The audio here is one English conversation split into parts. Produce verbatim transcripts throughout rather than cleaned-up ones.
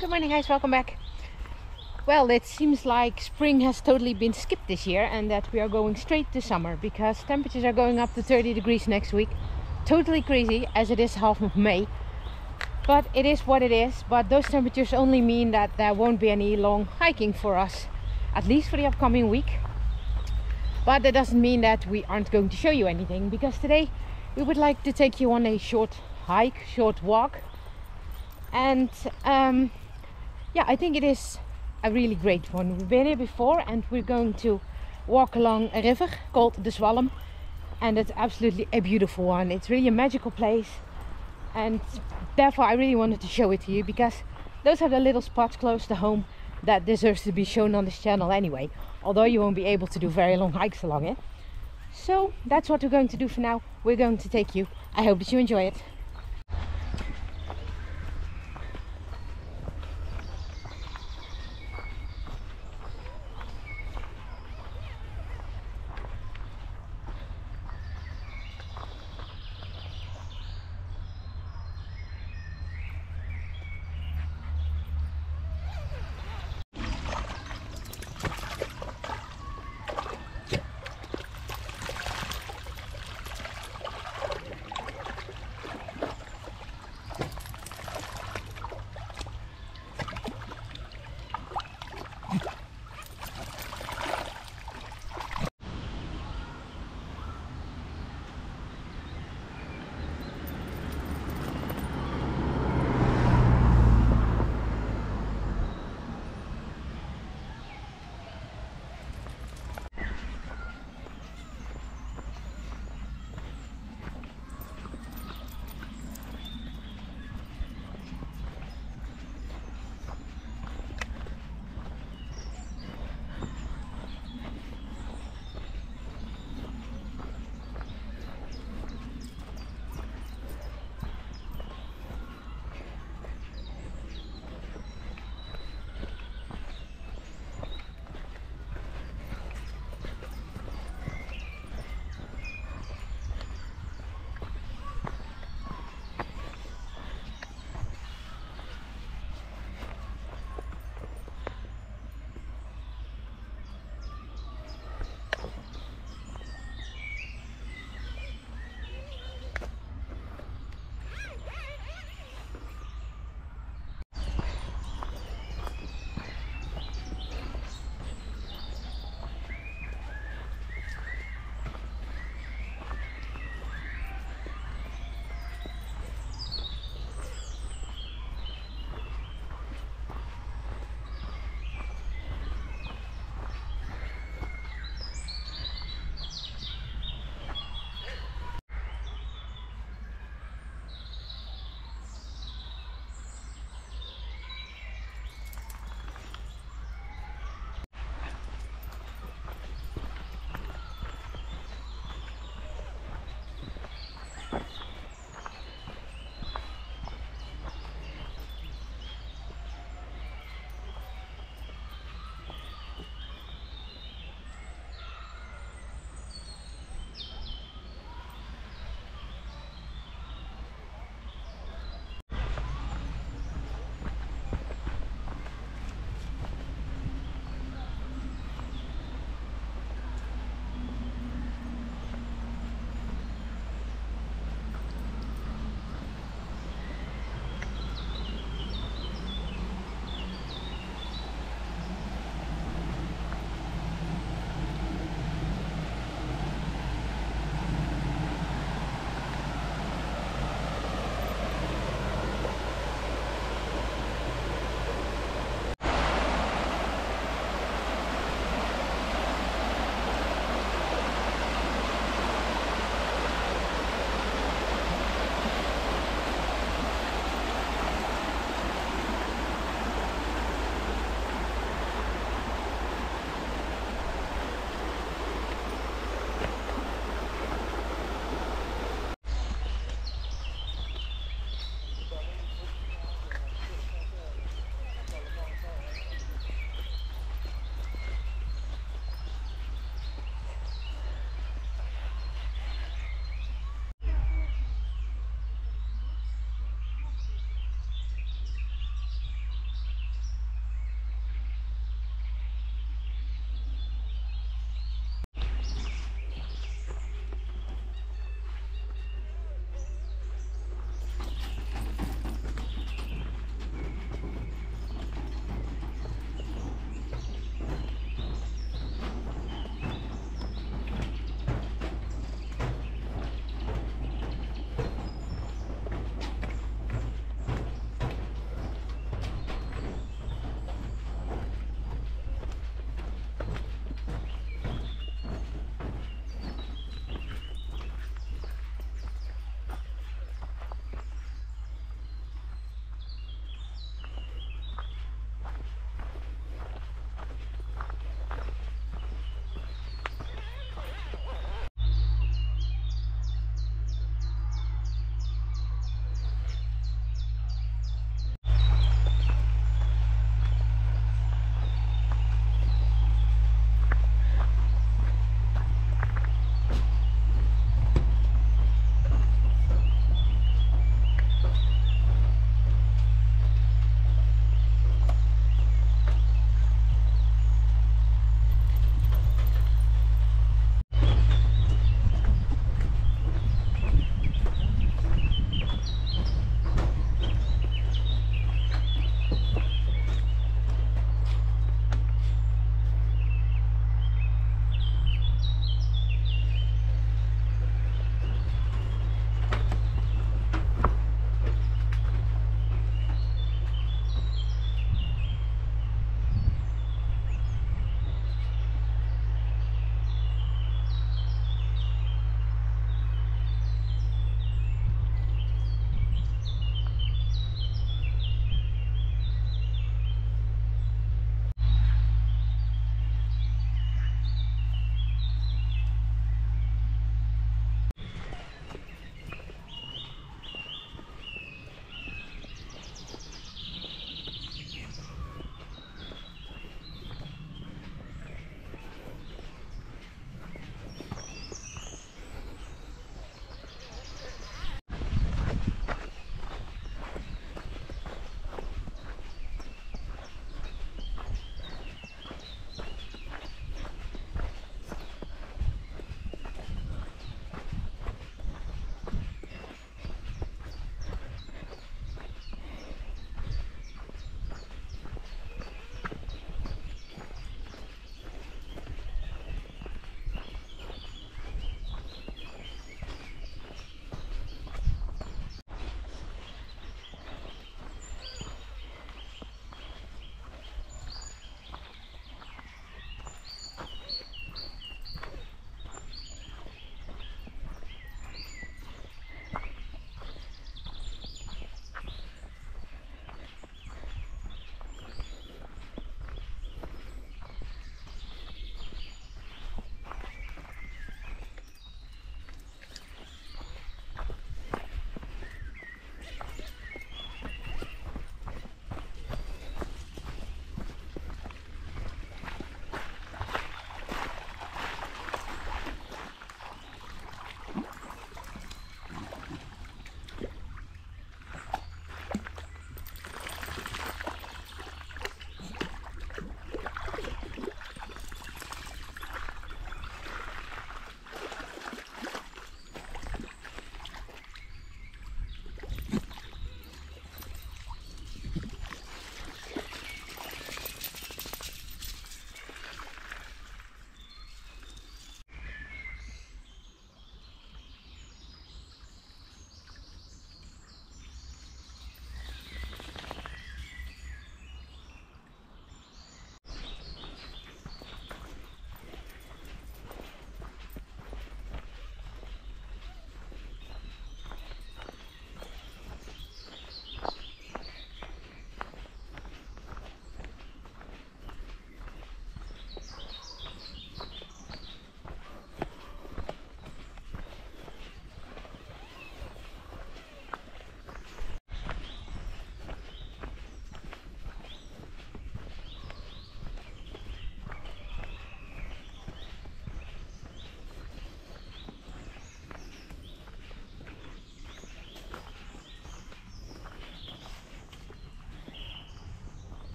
Good morning guys, welcome back. Well, it seems like spring has totally been skipped this year and that we are going straight to summer because temperatures are going up to thirty degrees next week. Totally crazy as it is half of May. But it is what it is. But those temperatures only mean that there won't be any long hiking for us, at least for the upcoming week. But that doesn't mean that we aren't going to show you anything, because today we would like to take you on a short hike, short walk. And um, yeah, I think it is a really great one. We've been here before and we're going to walk along a river called the Swalm, and it's absolutely a beautiful one. It's really a magical place, and therefore I really wanted to show it to you, because those are the little spots close to home that deserves to be shown on this channel anyway, although you won't be able to do very long hikes along it. So that's what we're going to do for now. We're going to take you. I hope that you enjoy it.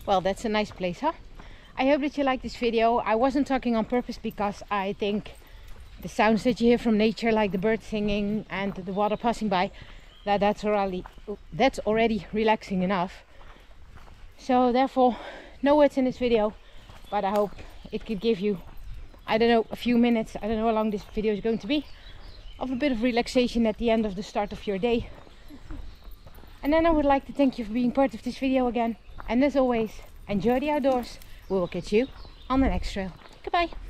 Well, that's a nice place, huh? I hope that you like this video. I wasn't talking on purpose because I think the sounds that you hear from nature, like the birds singing and the water passing by, that that's already that's already relaxing enough. So therefore, no words in this video, but I hope it could give you, I don't know, a few minutes, I don't know how long this video is going to be, of a bit of relaxation at the end of the start of your day. And then I would like to thank you for being part of this video again. And as always, enjoy the outdoors. We will catch you on the next trail. Goodbye.